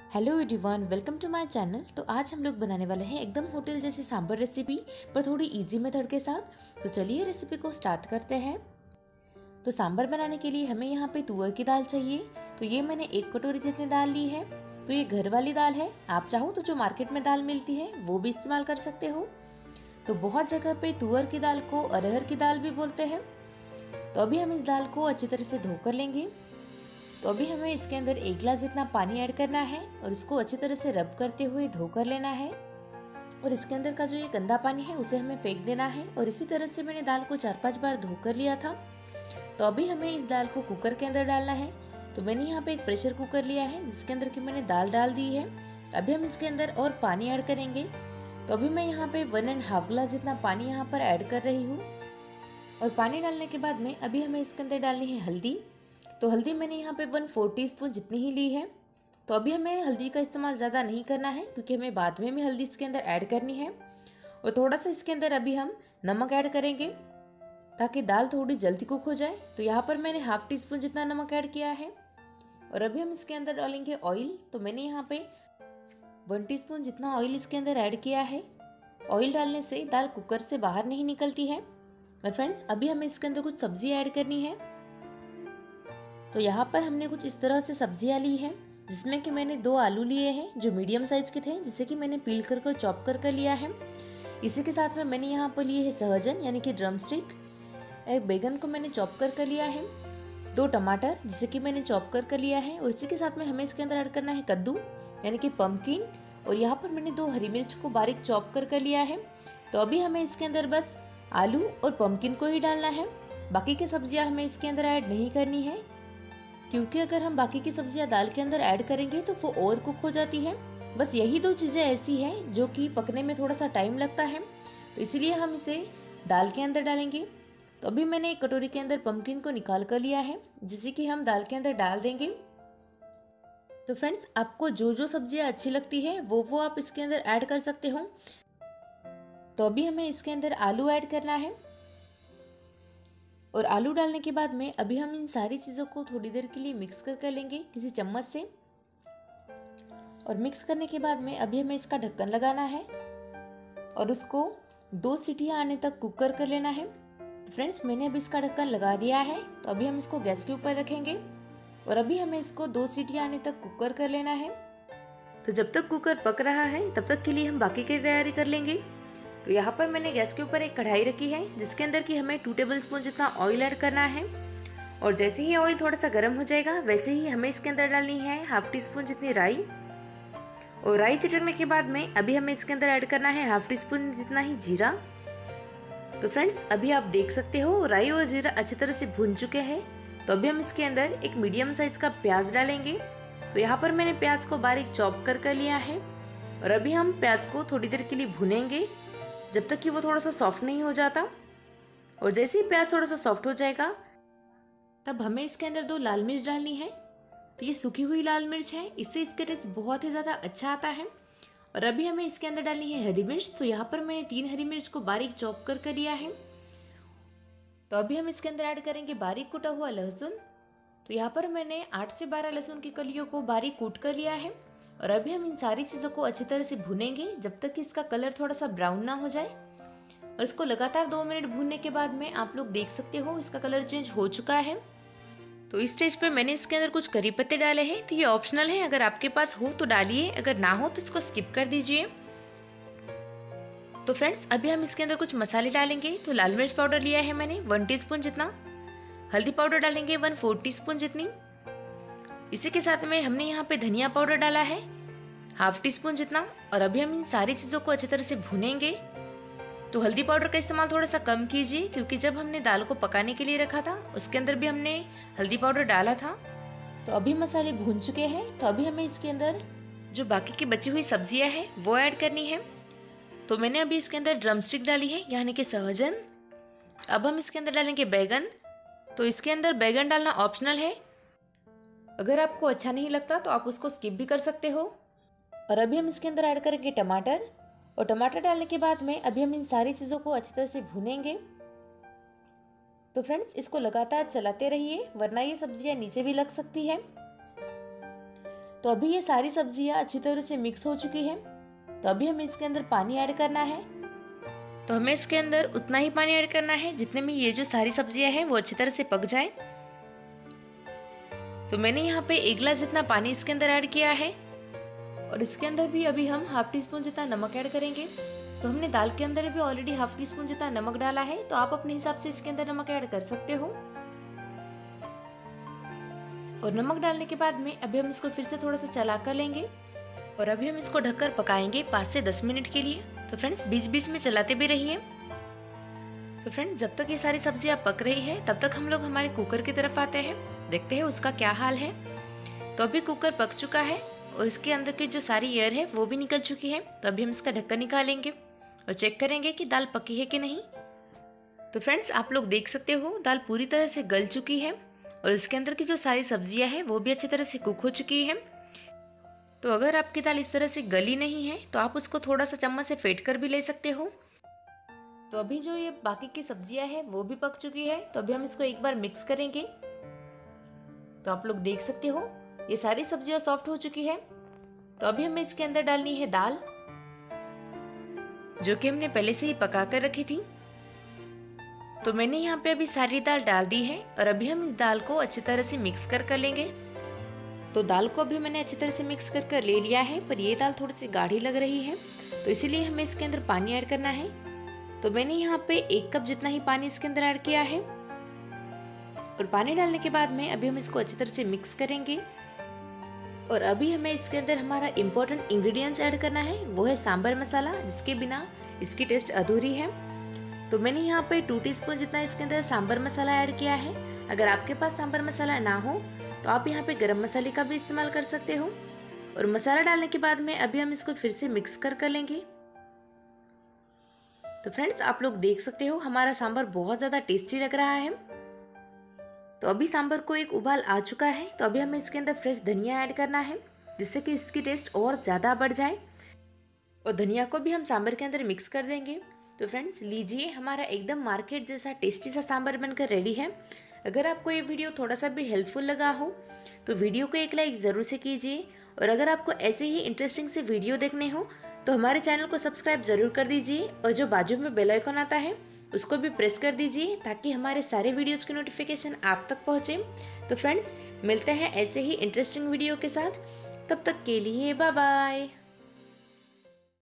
Hello everyone, welcome to my channel. तो आज हम लोग बनाने वाले हैं एकदम होटल जैसी सांभर रेसिपी, पर थोड़ी इजी मेथड के साथ। तो चलिए रेसिपी को स्टार्ट करते हैं। तो सांभर बनाने के लिए हमें यहाँ पे तुअर की दाल चाहिए। तो ये मैंने 1 कटोरी जितनी दाल ली है। तो ये घर वाली दाल है, आप चाहो तो जो मार्केट में दाल मिलती है वो भी इस्तेमाल कर सकते हो। तो बहुत जगह पे तुअर की दाल को अरहर की दाल भी बोलते हैं। तो अभी हम इस दाल को अच्छी तरह से धो कर लेंगे। तो अभी हमें इसके अंदर 1 गिलास जितना पानी ऐड करना है और इसको अच्छी तरह से रब करते हुए धो कर लेना है। और इसके अंदर का जो ये गंदा पानी है उसे हमें फेंक देना है। और इसी तरह से मैंने दाल को 4-5 बार धो कर लिया था। तो अभी हमें इस दाल को कुकर के अंदर डालना है। तो मैंने यहाँ पे एक प्रेशर कुकर लिया है जिसके अंदर की मैंने दाल डाल दी है। अभी हम इसके अंदर और पानी ऐड करेंगे। तो अभी मैं यहाँ पे 1.5 गिलास जितना पानी यहाँ पर ऐड कर रही हूँ। और पानी डालने के बाद में अभी हमें इसके अंदर डालनी है हल्दी। तो हल्दी मैंने यहाँ पे 1/4 टीस्पून जितनी ही ली है। तो अभी हमें हल्दी का इस्तेमाल ज़्यादा नहीं करना है क्योंकि हमें बाद में भी हल्दी इसके अंदर ऐड करनी है। और थोड़ा सा इसके अंदर अभी हम नमक ऐड करेंगे ताकि दाल थोड़ी जल्दी कुक हो जाए। तो यहाँ पर मैंने 1/2 टीस्पून जितना नमक ऐड किया है। और अभी हम इसके अंदर डालेंगे ऑयल। तो मैंने यहाँ पे 1 टीस्पून जितना ऑयल इसके अंदर ऐड किया है। ऑयल डालने से दाल कुकर से बाहर नहीं निकलती है। और फ्रेंड्स, अभी हमें इसके अंदर कुछ सब्जी ऐड करनी है। तो यहाँ पर हमने कुछ इस तरह से सब्जियाँ ली हैं, जिसमें कि मैंने 2 आलू लिए हैं जो मीडियम साइज के थे, जिसे कि मैंने पील कर चॉप कर लिया है। इसी के साथ में मैंने यहाँ पर लिए है सहजन यानी कि ड्रम स्टिक। एक बैगन को मैंने चॉप कर लिया है। 2 टमाटर जिसे कि मैंने चॉप कर लिया है। और इसी के साथ में हमें इसके अंदर ऐड करना है कद्दू यानी कि पम्पकिन। और यहाँ पर मैंने 2 हरी मिर्च को बारीक चॉप कर लिया है। तो अभी हमें इसके अंदर बस आलू और पम्पकिन को ही डालना है। बाकी की सब्जियाँ हमें इसके अंदर ऐड नहीं करनी है, क्योंकि अगर हम बाकी की सब्जियां दाल के अंदर ऐड करेंगे तो वो ओवर कुक हो जाती है। बस यही 2 चीज़ें ऐसी हैं जो कि पकने में थोड़ा सा टाइम लगता है, तो इसीलिए हम इसे दाल के अंदर डालेंगे। तो अभी मैंने एक कटोरी के अंदर पम्पकिन को निकाल कर लिया है, जिसे कि हम दाल के अंदर डाल देंगे। तो फ्रेंड्स, आपको जो जो सब्जियां अच्छी लगती है वो आप इसके अंदर ऐड कर सकते हो। तो अभी हमें इसके अंदर आलू ऐड करना है। और आलू डालने के बाद में अभी हम इन सारी चीज़ों को थोड़ी देर के लिए मिक्स कर लेंगे किसी चम्मच से। और मिक्स करने के बाद में अभी हमें इसका ढक्कन लगाना है और उसको 2 सीटियाँ आने तक कुक कर लेना है। तो फ्रेंड्स, मैंने अभी इसका ढक्कन लगा दिया है। तो अभी हम इसको गैस के ऊपर रखेंगे और अभी हमें इसको 2 सीटियाँ आने तक कुक कर लेना है। तो जब तक कुकर पक रहा है तब तक के लिए हम बाकी की तैयारी कर लेंगे। तो यहाँ पर मैंने गैस के ऊपर एक कढ़ाई रखी है जिसके अंदर की हमें 2 टेबलस्पून जितना ऑयल ऐड करना है। और जैसे ही ऑयल थोड़ा सा गर्म हो जाएगा वैसे ही हमें इसके अंदर डालनी है 1/2 टीस्पून जितनी राई। और राई चटकने के बाद में अभी हमें इसके अंदर ऐड करना है 1/2 टीस्पून जितना ही जीरा। तो फ्रेंड्स, अभी आप देख सकते हो राई और जीरा अच्छी तरह से भून चुके हैं। तो अभी हम इसके अंदर एक मीडियम साइज का प्याज डालेंगे। तो यहाँ पर मैंने प्याज को बारीक चॉप कर लिया है। और अभी हम प्याज को थोड़ी देर के लिए भूनेंगे जब तक कि वो थोड़ा सा सॉफ्ट नहीं हो जाता। और जैसे ही प्याज थोड़ा सा सॉफ्ट हो जाएगा तब हमें इसके अंदर 2 लाल मिर्च डालनी है। तो ये सूखी हुई लाल मिर्च है, इससे इसका टेस्ट बहुत ही ज़्यादा अच्छा आता है। और अभी हमें इसके अंदर डालनी है हरी मिर्च। तो यहाँ पर मैंने 3 हरी मिर्च को बारीक चॉप कर लिया है। तो अभी हम इसके अंदर ऐड करेंगे बारीक कूटा हुआ लहसुन। तो यहाँ पर मैंने 8 से 12 लहसुन की कलियों को बारीक कूट कर लिया है। और अभी हम इन सारी चीज़ों को अच्छी तरह से भूनेंगे जब तक कि इसका कलर थोड़ा सा ब्राउन ना हो जाए। और इसको लगातार 2 मिनट भूनने के बाद में आप लोग देख सकते हो इसका कलर चेंज हो चुका है। तो इस स्टेज पे मैंने इसके अंदर कुछ करी पत्ते डाले हैं। तो ये ऑप्शनल है, अगर आपके पास हो तो डालिए, अगर ना हो तो इसको स्किप कर दीजिए। तो फ्रेंड्स, अभी हम इसके अंदर कुछ मसाले डालेंगे। तो लाल मिर्च पाउडर लिया है मैंने 1 टीस्पून जितना। हल्दी पाउडर डालेंगे 1/4 टीस्पून जितनी। इसी के साथ में हमने यहाँ पे धनिया पाउडर डाला है 1/2 टीस्पून जितना। और अभी हम इन सारी चीज़ों को अच्छी तरह से भूनेंगे। तो हल्दी पाउडर का इस्तेमाल थोड़ा सा कम कीजिए, क्योंकि जब हमने दाल को पकाने के लिए रखा था उसके अंदर भी हमने हल्दी पाउडर डाला था। तो अभी मसाले भून चुके हैं। तो अभी हमें इसके अंदर जो बाकी की बची हुई सब्जियां हैं वो ऐड करनी है। तो मैंने अभी इसके अंदर ड्रम स्टिक डाली है यानी कि सहजन। अब हम इसके अंदर डालेंगे बैगन। तो इसके अंदर बैगन डालना ऑप्शनल है, अगर आपको अच्छा नहीं लगता तो आप उसको स्किप भी कर सकते हो। और अभी हम इसके अंदर ऐड करेंगे टमाटर। और टमाटर डालने के बाद में अभी हम इन सारी चीज़ों को अच्छी तरह से भूनेंगे। तो फ्रेंड्स, इसको लगातार चलाते रहिए वरना ये सब्जियां नीचे भी लग सकती है। तो तो अभी ये सारी सब्जियां अच्छी तरह से मिक्स हो चुकी हैं। तो अभी हमें इसके अंदर पानी ऐड करना है। तो हमें इसके अंदर उतना ही पानी ऐड करना है जितने में ये जो सारी सब्जियां हैं वो अच्छी तरह से पक जाए। तो मैंने यहाँ पे 1 गिलास जितना पानी इसके अंदर ऐड किया है और इसके अंदर भी अभी हम ½ टीस्पून जितना नमक ऐड करेंगे। तो हमने दाल के अंदर भी ऑलरेडी ½ टीस्पून जितना नमक डाला है, तो आप अपने हिसाब से इसके अंदर नमक ऐड कर सकते हो। और नमक डालने के बाद में अभी हम इसको फिर से थोड़ा सा चला कर लेंगे और अभी हम इसको ढककर पकाएंगे 5 से 10 मिनट के लिए। तो फ्रेंड्स बीच बीच में चलाते भी रहिए। तो फ्रेंड्स जब तक ये सारी सब्जियां पक रही है तब तक हम लोग हमारे कुकर की तरफ आते हैं, देखते हैं उसका क्या हाल है। तो अभी कुकर पक चुका है और इसके अंदर की जो सारी एयर है वो भी निकल चुकी है। तो अभी हम इसका ढक्कन निकालेंगे और चेक करेंगे कि दाल पकी है कि नहीं। तो फ्रेंड्स आप लोग देख सकते हो दाल पूरी तरह से गल चुकी है और इसके अंदर की जो सारी सब्जियां हैं वो भी अच्छी तरह से कुक हो चुकी है। तो अगर आपकी दाल इस तरह से गली नहीं है तो आप उसको थोड़ा सा चम्मच से फेंट कर भी ले सकते हो। तो अभी जो ये बाकी की सब्जियां हैं वो भी पक चुकी है। तो अभी हम इसको एक बार मिक्स करेंगे। तो आप लोग देख सकते हो ये सारी सब्जियां सॉफ्ट हो चुकी है। तो अभी हमें इसके अंदर डालनी है दाल, जो कि हमने पहले से ही पका कर रखी थी। तो मैंने यहाँ पे अभी सारी दाल डाल दी है और अभी हम इस दाल को अच्छी तरह से मिक्स कर लेंगे। तो दाल को अभी मैंने अच्छी तरह से मिक्स कर ले लिया है, पर ये दाल थोड़ी सी गाढ़ी लग रही है, तो इसीलिए हमें इसके अंदर पानी ऐड करना है। तो मैंने यहाँ पे 1 कप जितना ही पानी इसके अंदर ऐड किया है और पानी डालने के बाद में अभी हम इसको अच्छी तरह से मिक्स करेंगे। और अभी हमें इसके अंदर हमारा इम्पोर्टेंट इंग्रेडिएंट्स ऐड करना है, वो है सांभर मसाला, जिसके बिना इसकी टेस्ट अधूरी है। तो मैंने यहाँ पे 2 टीस्पून जितना इसके अंदर सांभर मसाला ऐड किया है। अगर आपके पास सांभर मसाला ना हो तो आप यहाँ पे गरम मसाले का भी इस्तेमाल कर सकते हो। और मसाला डालने के बाद में अभी हम इसको फिर से मिक्स कर लेंगे। तो फ्रेंड्स आप लोग देख सकते हो हमारा सांभर बहुत ज़्यादा टेस्टी लग रहा है। तो अभी सांभर को एक उबाल आ चुका है। तो अभी हमें इसके अंदर फ्रेश धनिया ऐड करना है, जिससे कि इसकी टेस्ट और ज़्यादा बढ़ जाए। और धनिया को भी हम सांभर के अंदर मिक्स कर देंगे। तो फ्रेंड्स लीजिए, हमारा एकदम मार्केट जैसा टेस्टी सा सांभर बनकर रेडी है। अगर आपको ये वीडियो थोड़ा सा भी हेल्पफुल लगा हो तो वीडियो को एक लाइक ज़रूर से कीजिए। और अगर आपको ऐसे ही इंटरेस्टिंग से वीडियो देखने हो तो हमारे चैनल को सब्सक्राइब ज़रूर कर दीजिए और जो बाजू में बेल आइकन आता है उसको भी प्रेस कर दीजिए, ताकि हमारे सारे वीडियोस की नोटिफिकेशन आप तक पहुँचे। तो फ्रेंड्स मिलते हैं ऐसे ही इंटरेस्टिंग वीडियो के साथ, तब तक के लिए बाय बाय।